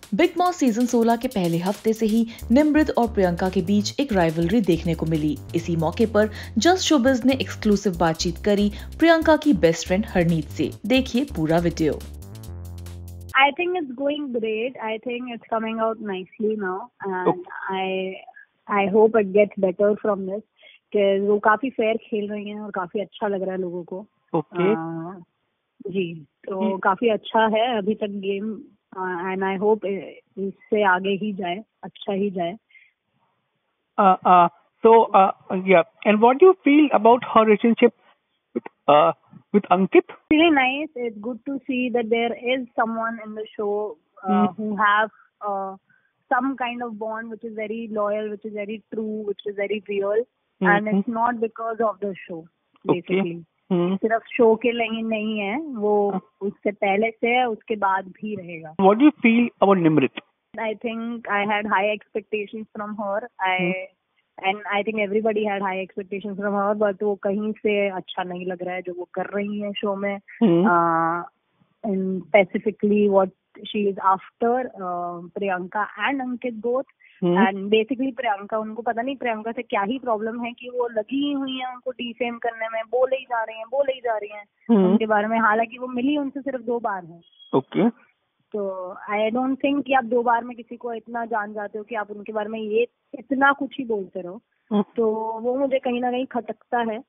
Big boss season 16 के पहले हफ्ते से ही निमृत और प्रियंका के बीच एक राइवलरी देखने को मिली। इसी मौके पर जस्ट शोबिज ने एक्सक्लूसिव बातचीत करी प्रियंका की बेस्ट फ्रेंड हरनीत से। देखिए पूरा video. I think it's going great. I think it's coming out nicely now, and I hope it gets better from this. कि वो काफी फेयर खेल रही हैं और काफी अच्छा लग रहा है लोगों को। जी, तो काफी अच्छा है अभी तक गेम, एंड आई होप इससे आगे ही जाए, अच्छा ही जाए। Yeah, and what do you feel about her relationship with Ankit? Really nice. It's good to see that there is someone in the show who have some kind of bond which is very loyal, which is very true, which is very real, and it's not because of the show, basically. सिर्फ show के लिए नहीं है, वो उससे पहले से है, उसके बाद भी रहेगा। What do you feel about Nimrit? I think I had high expectations from her. And I think everybody had high expectations from her, but वो कहीं से अच्छा नहीं लग रहा है जो वो कर रही है शो में। And specifically what she is after Priyanka and Ankit both. And basically Priyanka, उनको पता नहीं प्रियंका से क्या ही प्रॉब्लम है कि वो लगी हुई है उनको डिफेम करने में, बोले ही जा रही हैं उनके बारे में, हालांकि वो मिली उनसे सिर्फ 2 बार है। ओके। तो आई डोंट थिंक कि आप 2 बार में किसी को इतना जान जाते हो कि आप उनके बारे में ये इतना कुछ ही बोलते रहो। तो वो मुझे कहीं ना कहीं खटकता है।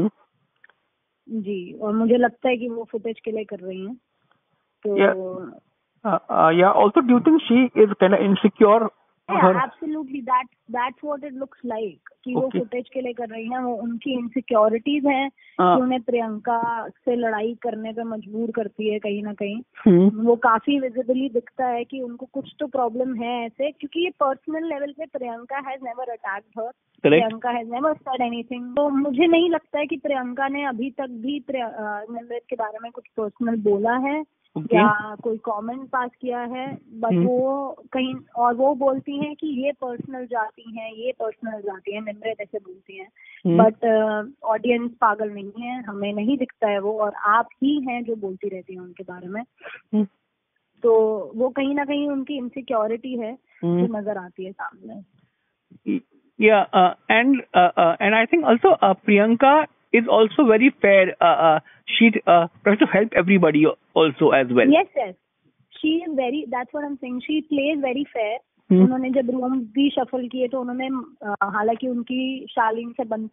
जी, और मुझे लगता है कि वो फुटेज के लिए कर रही हैं। तो also do you think she is kind of insecure? Absolutely, that's what it looks like कि वो फुटेज के लिए कर रही हैं। वो उनकी इनसिक्योरिटीज हैं कि उन्हें प्रियंका से लड़ाई करने पे मजबूर करती है कहीं ना कहीं। वो काफी विजिबली दिखता है कि उनको कुछ तो प्रॉब्लम है ऐसे, क्योंकि ये पर्सनल लेवल पे Priyanka has never attacked her, Priyanka has never said anything. तो मुझे नहीं लगता है कि प्रियंका ने अभी तक भी निमृत के बारे में कुछ पर्सनल बोला है या कोई कमेंट पास किया है। बट वो कहीं और वो बोलती हैं कि ये पर्सनल जाती हैं, निमृत ऐसे बोलती हैं। बट ऑडियंस पागल नहीं है, हमें नहीं दिखता है वो, और आप ही हैं जो बोलती रहती हैं उनके बारे में। तो वो कहीं ना कहीं उनकी इनसिक्योरिटी है जो नजर आती है सामने। And I think also Priyanka is also very fair. She tries to help everybody also as well. Yes. She is very. That's what I'm saying. She plays very fair. उन्होंने जब रूम भी shuffle किए तो उन्होंने हालांकि उनकी शालीन से बन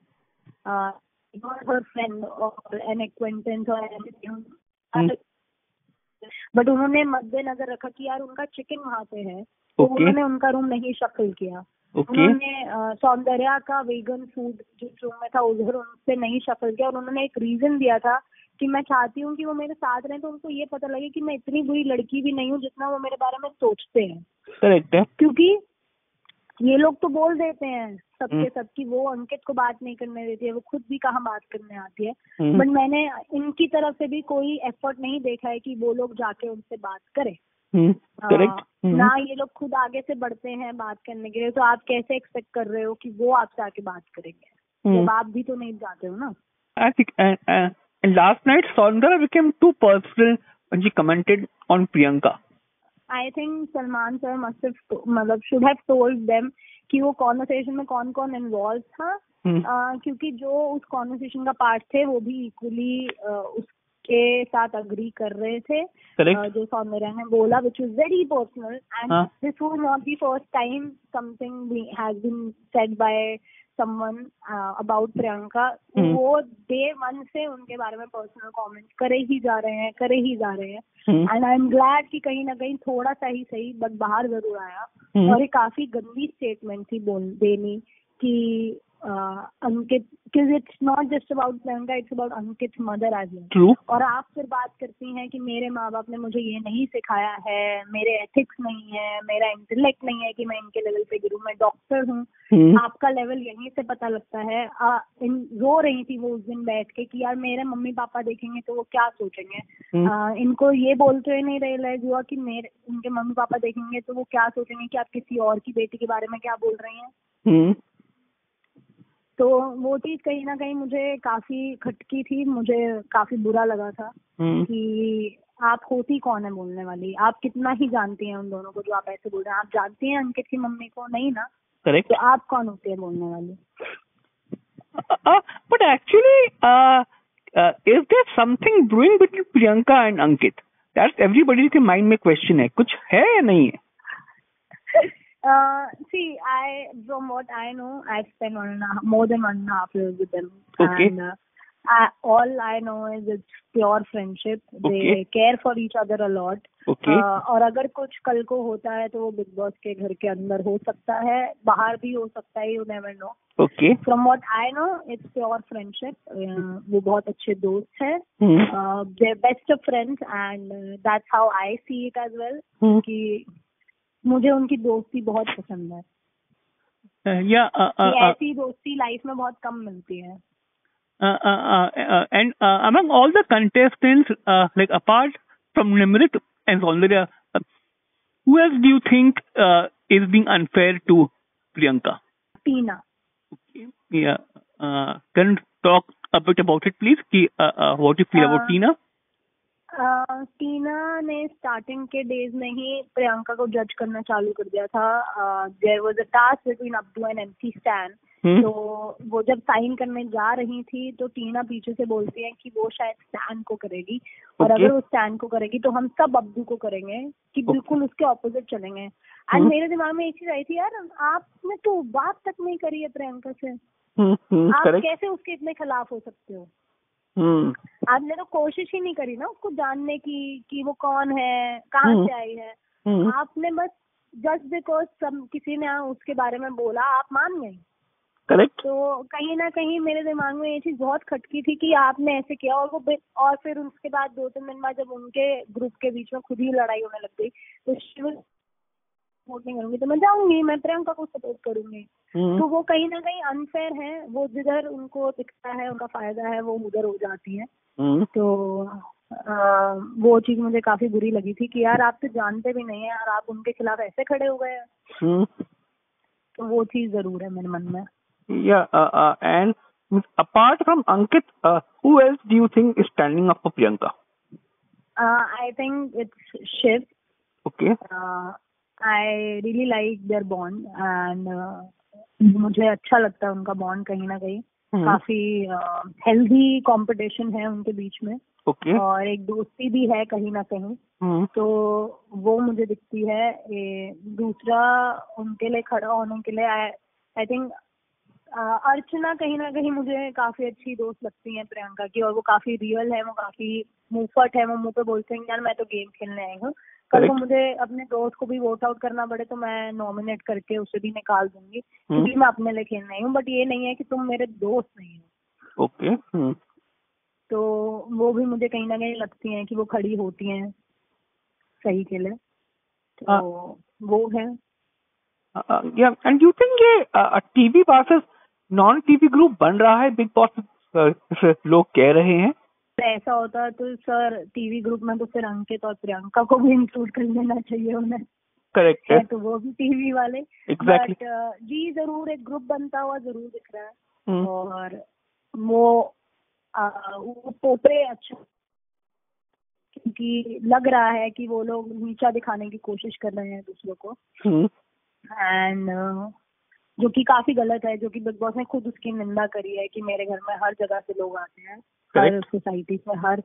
her friend or an acquaintance or anything, but उन्होंने मद्देनजर रखा कि यार उनका चिकन वहाँ पे है, तो उन्होंने उनका रूम नहीं शफल किया। उन्होंने सौंदर्या का वेगन फूड जिस रूम में था उधर उनसे नहीं शफल किया, और उन्होंने एक रीजन दिया था कि मैं चाहती हूँ कि वो मेरे साथ रहें, तो उनको ये पता लगे कि मैं इतनी बुरी लड़की भी नहीं हूँ जितना वो मेरे बारे में सोचते हैं। करेक्ट है, क्योंकि ये लोग तो बोल देते हैं सबकी वो अंकित को बात नहीं करने देती है, वो खुद भी कहाँ बात करने आती है। बट मैंने इनकी तरफ से भी कोई एफर्ट नहीं देखा है कि वो लोग जाके उनसे बात करें। ना ये लोग खुद आगे से बढ़ते हैं बात करने के लिए, तो आप कैसे एक्सपेक्ट कर रहे हो कि वो आपसे आके बात करेंगे जब आप भी तो नहीं जाते हो ना। I think and last night Saundara became too personal when she commented on Priyanka. I think Salman sir must have should have told them कि वो कॉन्वर्सेशन में कौन कौन इन्वॉल्व था, क्योंकि जो उस कॉन्वर्सेशन का पार्ट थे वो भी इक्वली के साथ अग्री कर रहे थे। जो सौंदर्या ने बोला which was very personal, and this was not the first time something has been said by someone about Priyanka. वो day 1 से उनके बारे में पर्सनल कमेंट करे ही जा रहे हैं एंड आई एम ग्लैड कि कहीं ना कहीं थोड़ा सा ही सही बट बाहर जरूर आया। और ये काफी गंदी स्टेटमेंट थी देनी कि अंकित, because it's not just about Priyanka, it's about Ankit's mother as well. True. और आप फिर बात करती हैं कि मेरे माँ बाप ने मुझे ये नहीं सिखाया है, मेरे एथिक्स नहीं है, मेरा इंटेलेक्ट नहीं है कि मैं इनके लेवल पे गिरूं, मैं डॉक्टर हूँ। आपका लेवल यहीं से पता लगता है। रो रही थी वो उस दिन बैठ के कि यार मेरे मम्मी पापा देखेंगे तो वो क्या सोचेंगे। इनको ये बोलते हुए नहीं रियलाइज हुआ कि उनके मम्मी पापा देखेंगे तो वो क्या सोचेंगे कि आप किसी और की बेटी के बारे में क्या बोल रही हैं। तो वो चीज कहीं ना कहीं मुझे काफी खटकी थी, मुझे काफी बुरा लगा था कि आप होती कौन है बोलने वाली? आप कितना ही जानती हैं उन दोनों को जो आप ऐसे बोल रहे हैं? आप जानती हैं अंकित की मम्मी को? नहीं ना। करेक्ट। तो आप कौन होती है बोलने वाली? But actually, is there something brewing between Priyanka and Ankit? That's everybody के mind में question है, कुछ है या नहीं है? See, from what I know, I've spent more than 1.5 years with them. Okay. And all I know is it's pure friendship. Okay. They care for each other a lot. Okay. और अगर कुछ कल को होता है तो वो बिग बॉस के घर के अंदर हो सकता है, बाहर भी हो सकता है, you never know. Okay. From what I know, it's pure friendship. वो बहुत अच्छे दोस्त हैं. They're best of friends and that's how I see it as well. कि मुझे उनकी दोस्ती बहुत पसंद है. ऐसी दोस्ती लाइफ में बहुत कम मिलती है. And among all the contestants, like apart from Nimrit and Saundarya, who else do you think is being unfair to Priyanka? Tina. Okay. Yeah. Can you talk a bit about it, please? What you feel about Tina? टीना ने starting के days में ही प्रियंका को जज करना चालू कर दिया था. There was a task between Abdu and MC Stan. तो वो जब साइन करने जा रही थी तो टीना पीछे से बोलती है कि वो शायद स्टैन को करेगी. और अगर वो स्टैन को करेगी तो हम सब अब्दू को करेंगे, कि बिल्कुल उसके ऑपोजिट चलेंगे. एंड मेरे दिमाग में एक चीज आई थी, यार आपने तो बात तक नहीं करी है प्रियंका से. आप कैसे उसके इतने खिलाफ हो सकते हो? आपने तो कोशिश ही नहीं करी ना उसको जानने की कि वो कौन है, कहाँ से आई है. आपने बस जस्ट बिकॉज किसी ने उसके बारे में बोला आप मान गए. करेक्ट. तो कहीं ना कहीं मेरे दिमाग में ये चीज बहुत खटकी थी कि आपने ऐसे किया. और फिर उसके बाद 2-3 दिन बाद जब उनके ग्रुप के बीच में खुद ही लड़ाई होने लग गई तो सपोर्ट नहीं करूंगी तो मैं जाऊंगी, मैं प्रियंका को सपोर्ट करूंगी. तो वो कहीं ना कहीं अनफेयर है. वो जिधर उनको दिखता है उनका फायदा है वो उधर हो जाती है. तो वो चीज मुझे काफी बुरी लगी थी कि यार आप तो जानते भी नहीं है और आप उनके खिलाफ ऐसे खड़े हो गए हैं. तो वो चीज जरूर है मेरे मन में. And apart from Ankit, who else do you think is standing up for Priyanka? I think it's Shiv. Okay. I really like their bond and मुझे अच्छा लगता है उनका बॉन्ड. कहीं ना कहीं काफी हेल्दी कंपटीशन है उनके बीच में. Okay. और एक दोस्ती भी है कहीं ना कहीं. तो वो मुझे दिखती है. दूसरा उनके लिए खड़ा होने के लिए आई थिंक अर्चना कहीं ना कहीं मुझे काफी अच्छी दोस्त लगती है प्रियंका की. और वो काफी रियल है, वो काफी मुंहफट है. वो मुंह पे बोलते हैं यार मैं तो गेम खेलने आई हूँ. कल को मुझे अपने दोस्त को भी वोट आउट करना पड़े तो मैं नॉमिनेट करके उसे भी निकाल दूंगी क्योंकि मैं अपने लिए खेलने आई हूँ. बट ये नहीं है कि तुम मेरे दोस्त नहीं हो. ओके. तो वो भी मुझे कहीं ना कहीं लगती हैं कि वो खड़ी होती हैं सही के लिए. तो वो है. एंड यू थिंक ये TV versus non TV group बन रहा है बिग बॉस, लोग कह रहे हैं? ऐसा होता तो सर टीवी ग्रुप में तो फिर अंकित और प्रियंका को भी इंक्लूड कर लेना चाहिए उन्हें. करेक्ट है. तो वो भी टीवी वाले. एग्जैक्टली. बट जी जरूर एक ग्रुप बनता हुआ जरूर दिख रहा है. और वो पोपरे अच्छा क्योंकि लग रहा है कि वो लोग नीचा दिखाने की कोशिश कर रहे हैं दूसरों को. एंड जो कि काफी गलत है, जो कि बिग बॉस ने खुद उसकी निंदा करी है कि मेरे घर में हर जगह से लोग आते हैं. हर सोसाइटी से, हर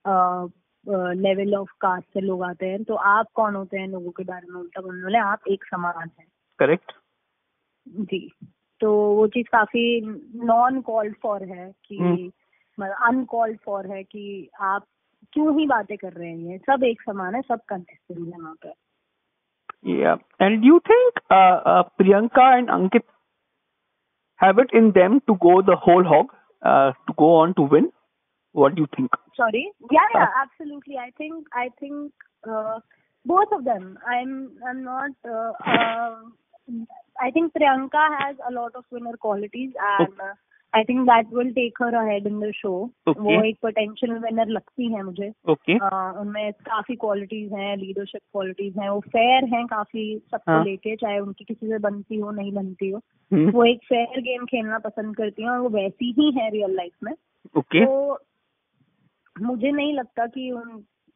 लेवल ऑफ कास्ट से लोग आते हैं. तो आप कौन होते हैं लोगों के बारे में उल्टा बोलने वाले? आप एक समान हैं. करेक्ट जी. तो वो चीज काफी नॉन कॉल्ड फॉर है कि अनकॉल्ड फॉर है कि आप क्यों ही बातें कर रहे हैं. सब एक समान है, सब कंटेस्टेंट है वहाँ पे. Yeah. And do you think Priyanka and Ankit have it in them to go the whole hog, to go on to win? What do you think? Sorry. Yeah, absolutely. I think both of them. I'm not. I think Priyanka has a lot of winner qualities, and I think that will take her ahead in the show. Okay. वो एक potential winner लगती है मुझे. Okay. उनमें काफी qualities हैं, leadership qualities हैं, वो fair हैं काफी सबको लेके, चाहे उनकी किसी से बनती हो नहीं बनती हो. वो एक fair game खेलना पसंद करती हैं और वो वैसी ही है रियल लाइफ में. Okay. तो मुझे नहीं लगता कि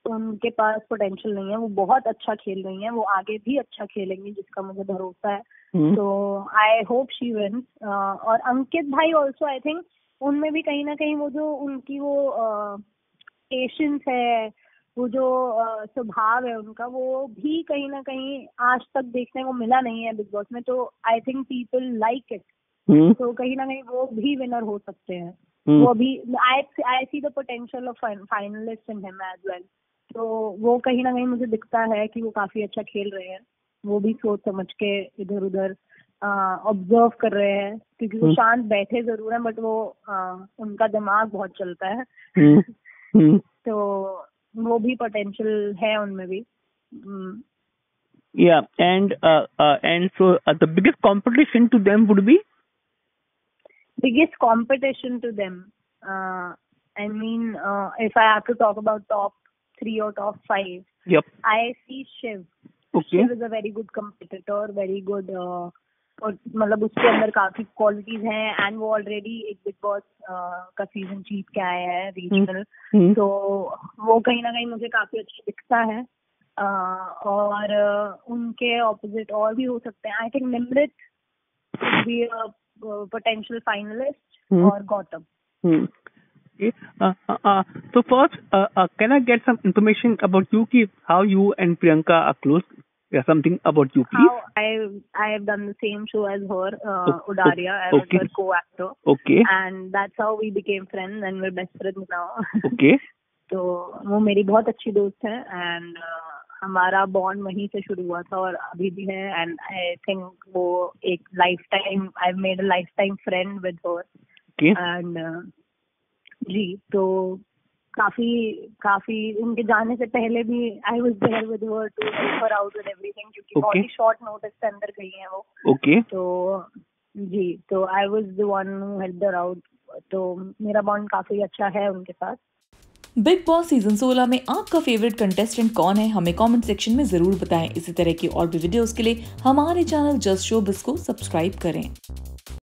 उनके पास पोटेंशियल नहीं है, वो बहुत अच्छा खेल रही हैं, वो आगे भी अच्छा खेलेंगी जिसका मुझे भरोसा है। तो आई होप शी विन्स। और अंकित भाई ऑल्सो आई थिंक उनमें भी कहीं ना कहीं वो जो उनकी वो पेशेंस है, वो जो स्वभाव है उनका, वो भी कहीं ना कहीं आज तक देखने को मिला नहीं है बिग बॉस में। तो I think people like it. तो कहीं ना कहीं वो भी विनर हो सकते हैं। वो अभी I see the potential of finalist in him as well. तो वो कहीं ना कहीं मुझे दिखता है कि वो काफी अच्छा खेल रहे हैं। वो भी सोच समझ के इधर उधर ऑब्जर्व कर रहे हैं, क्योंकि वो शांत बैठे जरूर हैं, बट वो उनका दिमाग बहुत चलता है। तो वो भी पोटेंशियल है उनमें भी। Yeah, and so the biggest competition to them would be? Biggest competition to them, I mean, if I have to talk about top 3 or top 5, yep, I see Shiv. Okay. Shiv is a very good competitor, very good, और मतलब उसके अंदर काफी qualities हैं, and वो already एक बिग बॉस का season जीत के आया है रीजनल। तो वो कहीं ना कहीं मुझे काफी अच्छा दिखता है। और उनके ऑपोजिट और भी हो सकते हैं। आई थिंक निमृत भी potential finalist or Gautam. Okay. So first, can I get some information about you? How you and Priyanka are close? Yeah, something about you, please. How I have done the same show as her, Udaria. I was her co-actor. Okay. And that's how we became friends, and we're best friends now. Okay. तो वो मेरी बहुत अच्छी दोस्त है, and हमारा bond वहीं से शुरू हुआ था और अभी भी है। एंड आई थिंक वो एक lifetime, I made a lifetime friend with her. And जी, तो काफी उनके जाने से पहले भी I was there with her to help her out with everything, क्योंकि बहुत ही शॉर्ट नोटिस के अंदर गई हैं वो। ओके। तो जी, तो I was the one who helped her out. तो मेरा बॉन्ड काफी अच्छा है उनके साथ। बिग बॉस सीजन 16 में आपका फेवरेट कंटेस्टेंट कौन है, हमें कमेंट सेक्शन में जरूर बताएं। इसी तरह की और भी वीडियोस के लिए हमारे चैनल जस्ट शोबिज को सब्सक्राइब करें।